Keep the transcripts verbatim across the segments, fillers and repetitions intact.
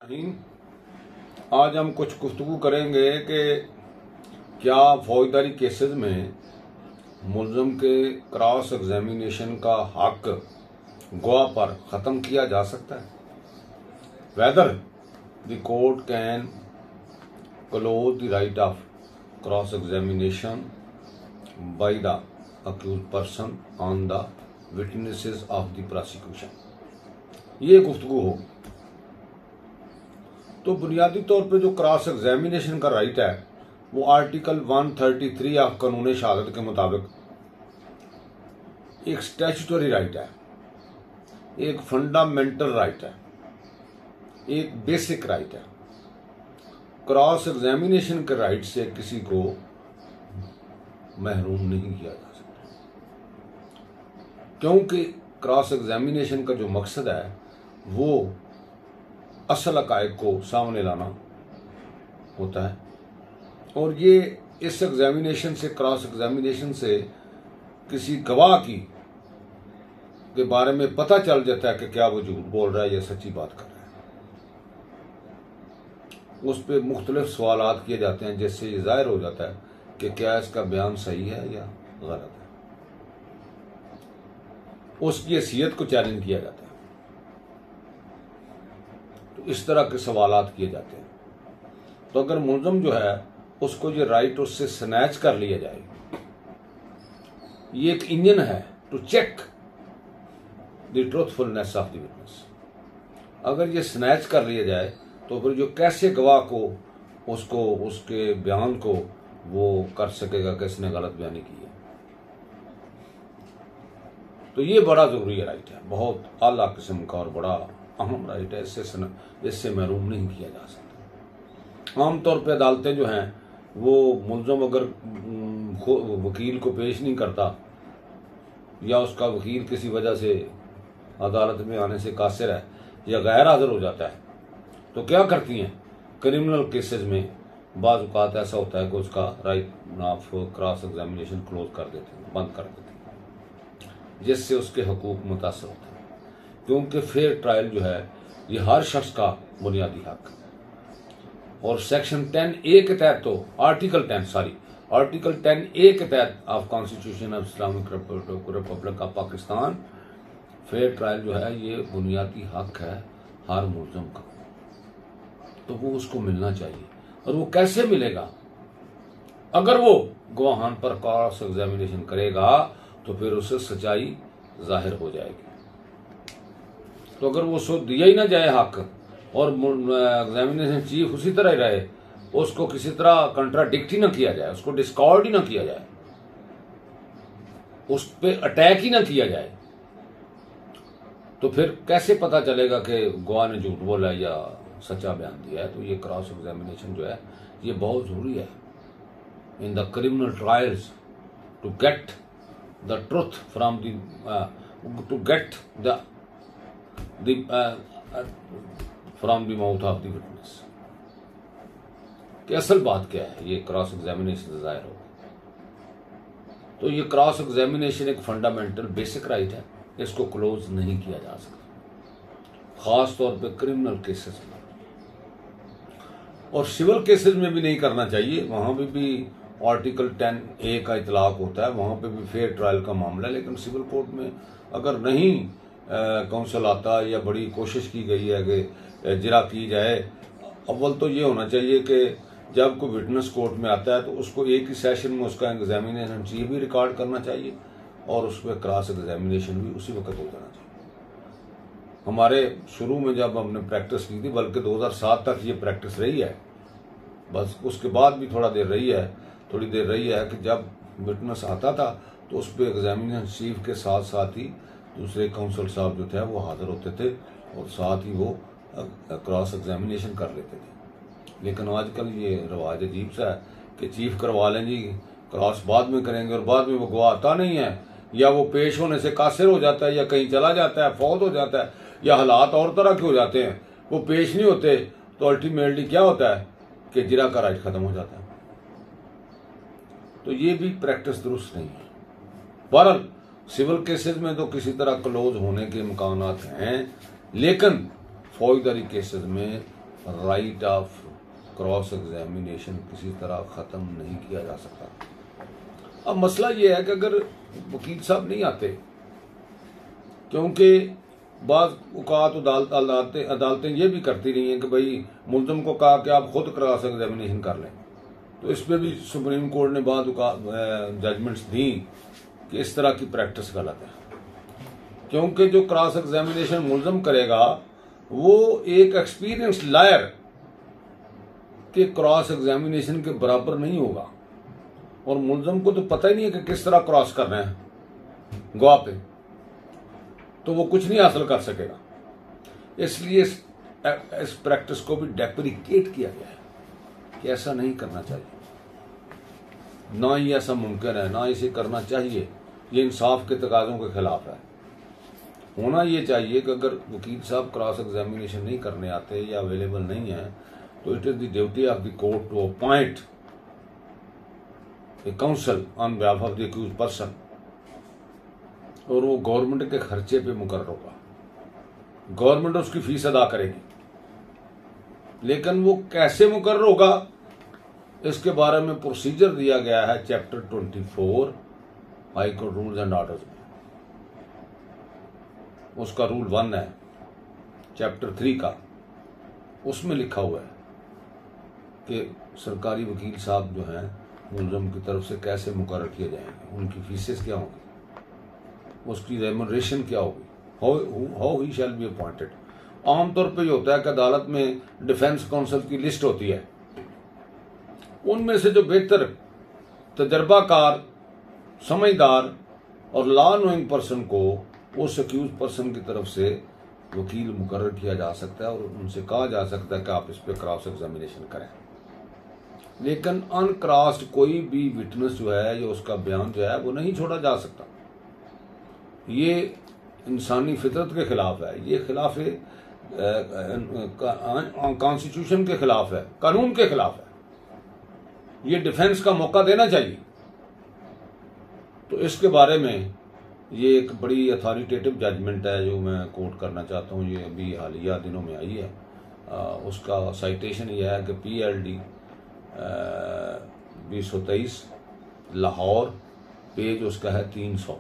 आज हम कुछ गुफ्तगू करेंगे कि क्या फौजदारी केसेस में मुल्ज़िम के क्रॉस एग्जामिनेशन का हक गवाह पर ख़त्म किया जा सकता है। Whether the court can close the right of cross examination by the accused person on the witnesses of the prosecution. ये गुफ्तगू हो तो बुनियादी तौर पे जो क्रॉस एग्जामिनेशन का राइट है वो आर्टिकल एक सौ तैंतीस ऑफ कानून शहादत के मुताबिक एक स्टैट्यूटरी राइट है, एक फंडामेंटल राइट है, एक बेसिक राइट है। क्रॉस एग्जामिनेशन के राइट से किसी को महरूम नहीं किया जा सकता, क्योंकि क्रॉस एग्जामिनेशन का जो मकसद है वो असल हक़ाइक़ को सामने लाना होता है। और ये इस एग्जामिनेशन से, क्रॉस एग्जामिनेशन से किसी गवाह की के बारे में पता चल जाता है कि क्या वो झूठ बोल रहा है या सच्ची बात कर रहा है। उस पर मुख्तलिफ सवालात किए जाते हैं जिससे ये जाहिर हो जाता है कि क्या इसका बयान सही है या गलत है। उसकी हैसियत को चैलेंज किया जाता है। तो इस तरह के सवालात किए जाते हैं। तो अगर मुल्ज़िम जो है उसको ये राइट उससे स्नैच कर लिया जाए, ये एक इंजन है to check the truthfulness of the witness. अगर ये स्नैच कर लिया जाए तो फिर जो कैसे गवाह को उसको उसके बयान को वो कर सकेगा कि इसने गलत बयानी की है। तो ये बड़ा जरूरी राइट है, बहुत आला किस्म का और बड़ा अहम राइट है। इससे इससे महरूम नहीं किया जा सकता। आमतौर पर अदालतें जो हैं वो मुल्ज़िम अगर वकील को पेश नहीं करता या उसका वकील किसी वजह से अदालत में आने से कासिर है या गैर हाजिर हो जाता है तो क्या करती हैं, क्रिमिनल केसेस में बाज़ औक़ात ऐसा होता है कि उसका right of cross examination close कर देते हैं, बंद कर देते हैं, जिससे उसके हकूक़ मुतासर होते हैं। क्योंकि फेयर ट्रायल जो है ये हर शख्स का बुनियादी हक है। और सेक्शन टेन ए के तहत तो article ten sorry article ten A के तहत of constitution of Islamic republic of Pakistan fair trial जो है ये बुनियादी हक है हर मुल्ज़िम का। तो वो उसको मिलना चाहिए। और वो कैसे मिलेगा? अगर वो गवाहान पर क्रॉस एग्जामिनेशन करेगा तो फिर उससे सच्चाई जाहिर हो जाएगी। तो अगर वो उसको दिया ही ना जाए हक और एग्जामिनेशन चीफ उसी तरह ही रहे, उसको किसी तरह कंट्राडिक्ट ही ना किया जाए, उसको डिस्कॉर्ड ही ना किया जाए, उस पर अटैक ही ना किया जाए, तो फिर कैसे पता चलेगा कि गवाह ने झूठ बोला या सच्चा बयान दिया है। तो ये क्रॉस एग्जामिनेशन जो है ये बहुत जरूरी है in the criminal trials to get the truth from the to get the from the mouth of the witness कि असल बात क्या है। ये क्रॉस एग्जामिनेशन से जाहिर हो। तो ये क्रॉस एग्जामिनेशन एक फंडामेंटल बेसिक राइट है, इसको क्लोज नहीं किया जा सकता, खास तौर पे क्रिमिनल केसेस में। और सिविल केसेस में भी नहीं करना चाहिए, वहां पे भी आर्टिकल टेन ए का इतलाक होता है, वहां पे भी फेयर ट्रायल का मामला है। लेकिन सिविल कोर्ट में अगर नहीं काउंसिल आता या बड़ी कोशिश की गई है कि जिरा की जाए, अव्वल तो ये होना चाहिए कि जब कोई विटनेस कोर्ट में आता है तो उसको एक ही सेशन में उसका एग्जामिनेशन चीफ भी रिकॉर्ड करना चाहिए और उस पर क्रॉस एग्जामिनेशन भी उसी वक्त हो जाना चाहिए। हमारे शुरू में जब हमने प्रैक्टिस की थी, बल्कि दो हज़ार सात तक ये प्रैक्टिस रही है, बस उसके बाद भी थोड़ा देर रही है थोड़ी देर रही है कि जब विटनेस आता था तो उस पर एग्जामिनेशन चीफ के साथ साथ ही दूसरे काउंसिल साहब जो थे वो हाजिर होते थे और साथ ही वो क्रॉस एग्जामिनेशन कर लेते थे। लेकिन आजकल ये रवाज अजीब सा है कि चीफ करवा लें जी, क्रॉस बाद में करेंगे, और बाद में वो गवाह आता नहीं है, या वो पेश होने से कासिर हो जाता है, या कहीं चला जाता है, फौत हो जाता है, या हालात और तरह के हो जाते हैं, वो पेश नहीं होते। तो अल्टीमेटली क्या होता है कि जिरा का राइट खत्म हो जाता है। तो ये भी प्रैक्टिस दुरुस्त नहीं है। बहरहाल सिविल केसेस में तो किसी तरह क्लोज होने के इम्कानात हैं, लेकिन फौजदारी केसेस में राइट ऑफ क्रॉस एग्जामिनेशन किसी तरह ख़त्म नहीं किया जा सकता। अब मसला ये है कि अगर वकील साहब नहीं आते, क्योंकि बाज़ औक़ात अदालत अदालतें अदालतें ये भी करती रही हैं कि भाई मुल्ज़म को कहा कि आप खुद क्रॉस एग्जामिनेशन कर लें, तो इस पर भी सुप्रीम कोर्ट ने बाद जजमेंट्स दी कि इस तरह की प्रैक्टिस गलत है, क्योंकि जो क्रॉस एग्जामिनेशन मुल्ज़म करेगा वो एक एक्सपीरियंस लायर के क्रॉस एग्जामिनेशन के बराबर नहीं होगा, और मुल्ज़म को तो पता ही नहीं है कि किस तरह क्रॉस करना है गवाह पे, तो वो कुछ नहीं हासिल कर सकेगा। इसलिए इस, इस प्रैक्टिस को भी डेप्रिकेट किया गया है कि ऐसा नहीं करना चाहिए, ना ही ऐसा मुमकिन है, ना इसे करना चाहिए। ये इंसाफ के तकाज़ों के खिलाफ है। होना ये चाहिए कि अगर वकील साहब क्रॉस एग्जामिनेशन नहीं करने आते या अवेलेबल नहीं है, तो it is the duty of the court to appoint a counsel on behalf of the accused person, और वो गवर्नमेंट के खर्चे पे मुकर्रर होगा, गवर्नमेंट उसकी फीस अदा करेगी। लेकिन वो कैसे मुकर्रर होगा, इसके बारे में प्रोसीजर दिया गया है chapter twenty four high court rules and orders में। उसका रूल वन है चैप्टर थ्री का, उसमें लिखा हुआ है कि सरकारी वकील साहब जो हैं मुल्ज़म की तरफ से कैसे मुकर्रर किए जाएंगे, उनकी फीसेस क्या होंगी, उसकी रेमुनरेशन क्या होगी, how he shall be appointed. आमतौर पर यह होता है कि अदालत में डिफेंस काउंसिल की लिस्ट होती है, उनमें से जो बेहतर तजर्बाकार, समझदार और लॉ नोइंग पर्सन को उस अक्यूज पर्सन की तरफ से वकील मुकर्रर किया जा सकता है, और उनसे कहा जा सकता है कि आप इस पर क्रॉस एग्जामिनेशन करें। लेकिन अनक्रॉस्ड कोई भी विटनेस जो है या उसका बयान जो है वो नहीं छोड़ा जा सकता। ये इंसानी फितरत के खिलाफ है, ये खिलाफ कॉन्स्टिट्यूशन के खिलाफ है, कानून के खिलाफ है। ये डिफेंस का मौका देना चाहिए। तो इसके बारे में ये एक बड़ी अथॉरिटेटिव जजमेंट है जो मैं कोट करना चाहता हूँ, ये अभी हालिया दिनों में आई है। आ, उसका साइटेशन ये है कि पी एल डी बीस सौ तेईस लाहौर, पेज उसका है तीन सौ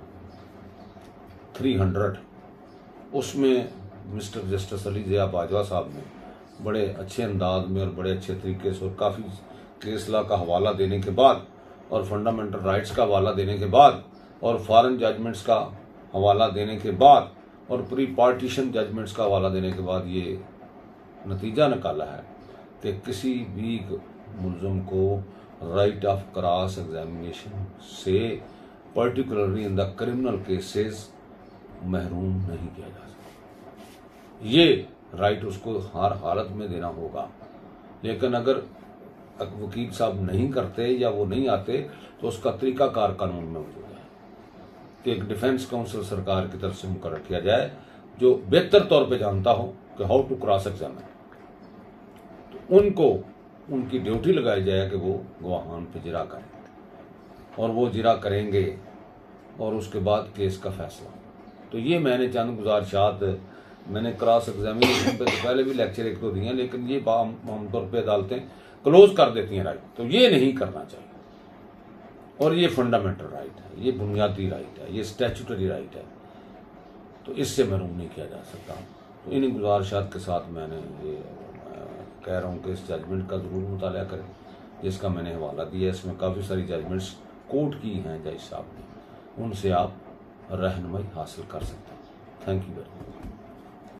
थ्री हंड्रेड। उसमें मिस्टर जस्टिस अली ज़िया बाजवा साहब ने बड़े अच्छे अंदाज में और बड़े अच्छे तरीके से और काफ़ी केस लॉ का हवाला देने के बाद और फंडामेंटल राइट्स का हवाला देने के बाद और फॉरेन जजमेंट्स का हवाला देने के बाद और प्री पार्टीशन जजमेंट्स का हवाला देने के बाद ये नतीजा निकाला है कि किसी भी मुल्ज़म को राइट ऑफ क्रॉस एग्जामिनेशन से particularly in the criminal cases महरूम नहीं किया जा सकता। ये राइट उसको हर हालत में देना होगा। लेकिन अगर वकील साहब नहीं करते या वो नहीं आते तो उसका तरीकाकार कानून में मौजूद है कि एक डिफेंस काउंसिल सरकार की तरफ से मुकर्रर किया जाए जो बेहतर तौर पे जानता हो कि हाउ टू क्रॉस एग्जामिन। तो उनको उनकी ड्यूटी लगाई जाए कि वो गवाहान पे जिरा करें और वो जिरा करेंगे और उसके बाद केस का फैसला। तो ये मैंने चंद गुजारिशात मैंने क्रॉस एग्जामिनेशन पे तो पहले भी लेक्चर एक दो दिए हैं, लेकिन ये आमतौर पर अदालतें क्लोज कर देती हैं राइट, तो ये नहीं करना चाहिए। और ये फंडामेंटल राइट है, ये बुनियादी राइट है, ये स्टैट्यूटरी राइट है, तो इससे महरूम नहीं किया जा सकता। तो इन गुजारिशात के साथ मैंने ये कह रहा हूँ कि इस जजमेंट का ज़रूर मुताला करें जिसका मैंने हवाला दिया। इसमें काफ़ी सारी जजमेंट्स कोर्ट की हैं जज साहब ने, उनसे आप रहनुमाई हासिल कर सकते हैं। Thank you very much.